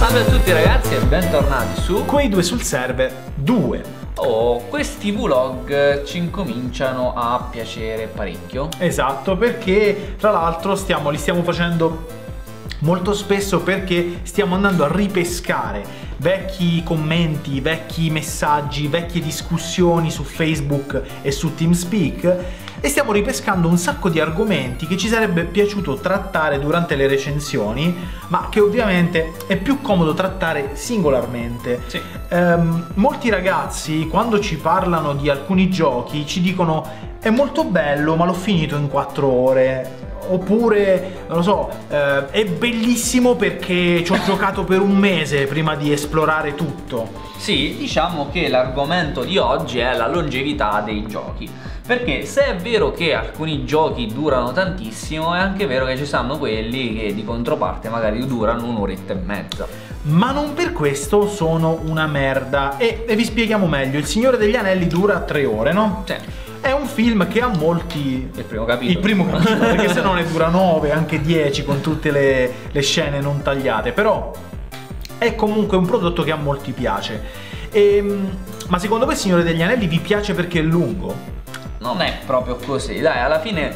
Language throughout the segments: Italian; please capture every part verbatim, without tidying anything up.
Salve a tutti ragazzi e bentornati su Quei due sul server due. Oh, questi vlog ci incominciano a piacere parecchio. Esatto, perché tra l'altro stiamo, li stiamo facendo molto spesso perché stiamo andando a ripescare vecchi commenti, vecchi messaggi, vecchie discussioni su Facebook e su TeamSpeak e stiamo ripescando un sacco di argomenti che ci sarebbe piaciuto trattare durante le recensioni, ma che ovviamente è più comodo trattare singolarmente. Sì. Ehm, molti ragazzi quando ci parlano di alcuni giochi ci dicono è molto bello ma l'ho finito in quattro ore. Oppure, non lo so, eh, è bellissimo perché ci ho giocato per un mese prima di esplorare tutto. Sì, diciamo che l'argomento di oggi è la longevità dei giochi. Perché se è vero che alcuni giochi durano tantissimo, è anche vero che ci stanno quelli che di controparte magari durano un'oretta e mezza. Ma non per questo sono una merda. E, e vi spieghiamo meglio, Il Signore degli Anelli dura tre ore, no? Sì. È un film che ha molti... Il primo capitolo. Il primo capitolo, perché se no ne dura nove, anche dieci con tutte le, le scene non tagliate. Però è comunque un prodotto che a molti piace. E, ma secondo voi Il Signore degli Anelli vi piace perché è lungo? Non è proprio così, dai, alla fine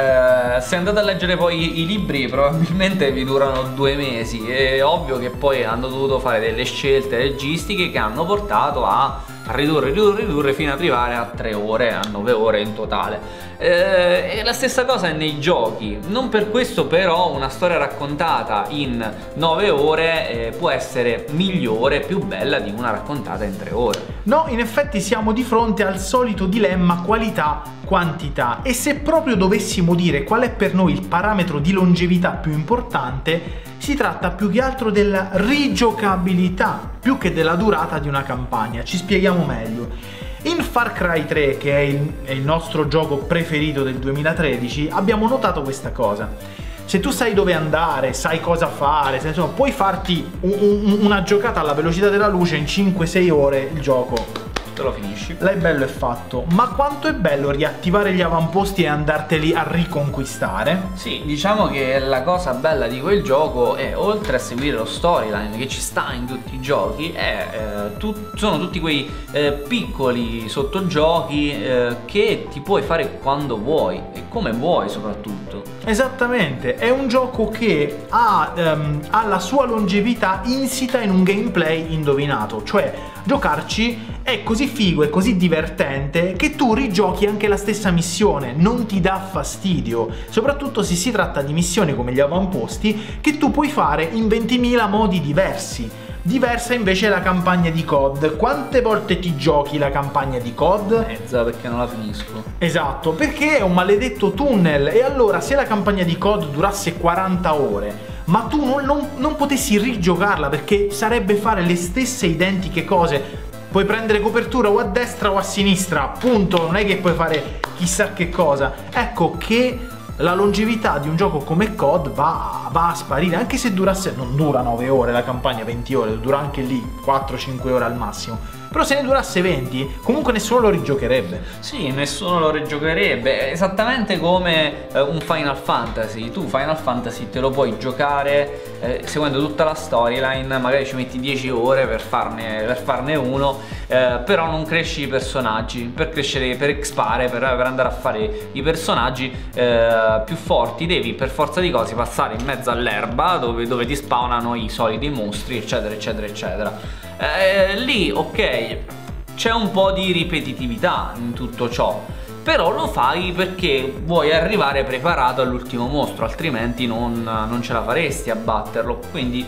eh, se andate a leggere poi i libri probabilmente vi durano due mesi. È ovvio che poi hanno dovuto fare delle scelte registiche che hanno portato a ridurre, ridurre, ridurre fino ad arrivare a tre ore, a nove ore in totale. Eh, e la stessa cosa è nei giochi. Non per questo però una storia raccontata in nove ore eh, può essere migliore, più bella di una raccontata in tre ore. No, in effetti siamo di fronte al solito dilemma qualità-quantità e se proprio dovessimo dire qual è per noi il parametro di longevità più importante, si tratta più che altro della rigiocabilità, più che della durata di una campagna. Ci spieghiamo meglio. In Far Cry tre, che è il, è il nostro gioco preferito del duemilatredici, abbiamo notato questa cosa. Se tu sai dove andare, sai cosa fare, se, insomma, puoi farti un, un, una giocata alla velocità della luce in cinque sei ore, il gioco te lo finisci. L'hai bello e fatto. Ma quanto è bello riattivare gli avamposti e andarteli a riconquistare? Sì, diciamo che la cosa bella di quel gioco è, oltre a seguire lo storyline che ci sta in tutti i giochi, è, eh, tu, sono tutti quei eh, piccoli sottogiochi eh, che ti puoi fare quando vuoi e come vuoi soprattutto. Esattamente, è un gioco che ha, um, ha la sua longevità insita in un gameplay indovinato, cioè giocarci è così figo e così divertente che tu rigiochi anche la stessa missione, non ti dà fastidio, soprattutto se si tratta di missioni come gli avamposti che tu puoi fare in ventimila modi diversi. Diversa invece è la campagna di C O D. Quante volte ti giochi la campagna di C O D? Mezza, perché non la finisco. Esatto, perché è un maledetto tunnel. E allora se la campagna di C O D durasse quaranta ore, ma tu non, non, non potessi rigiocarla perché sarebbe fare le stesse identiche cose, puoi prendere copertura o a destra o a sinistra, punto, non è che puoi fare chissà che cosa. Ecco che la longevità di un gioco come C O D va, va a sparire, anche se durasse, non dura nove ore la campagna, venti ore, dura anche lì quattro cinque ore al massimo. Però se ne durasse venti, comunque nessuno lo rigiocherebbe. Sì, nessuno lo rigiocherebbe, esattamente come eh, un Final Fantasy. Tu Final Fantasy te lo puoi giocare eh, seguendo tutta la storyline, magari ci metti dieci ore per farne, per farne uno, eh, però non cresci i personaggi. Per crescere, per expare, per, per andare a fare i personaggi eh, più forti, devi per forza di cose passare in mezzo all'erba dove, dove ti spawnano i soliti mostri, eccetera, eccetera, eccetera. Eh, lì ok, c'è un po' di ripetitività in tutto ciò, però lo fai perché vuoi arrivare preparato all'ultimo mostro, altrimenti non, non ce la faresti a batterlo, quindi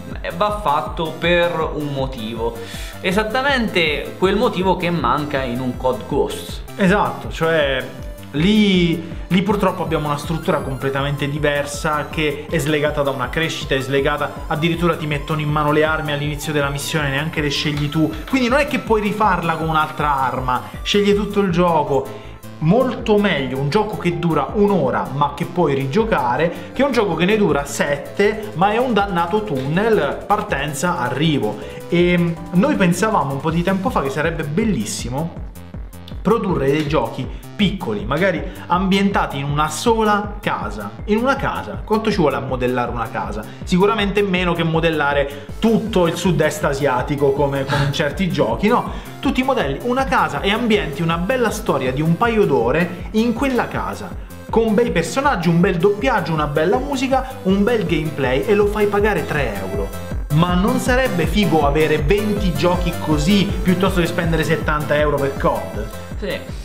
va fatto per un motivo, esattamente quel motivo che manca in un C O D Ghosts. Esatto, cioè lì, lì purtroppo abbiamo una struttura completamente diversa che è slegata da una crescita, è slegata, addirittura ti mettono in mano le armi all'inizio della missione, neanche le scegli tu, quindi non è che puoi rifarla con un'altra arma, scegli tutto il gioco. Molto meglio un gioco che dura un'ora ma che puoi rigiocare che un gioco che ne dura sette ma è un dannato tunnel partenza arrivo. E noi pensavamo un po' di tempo fa che sarebbe bellissimo produrre dei giochi piccoli, magari ambientati in una sola casa. In una casa, quanto ci vuole a modellare una casa? Sicuramente meno che modellare tutto il sud-est asiatico come, come in certi giochi, no? Tutti i modelli, una casa, e ambienti una bella storia di un paio d'ore in quella casa, con bei personaggi, un bel doppiaggio, una bella musica, un bel gameplay, e lo fai pagare tre euro. Ma non sarebbe figo avere venti giochi così piuttosto che spendere settanta euro per C O D? Sì.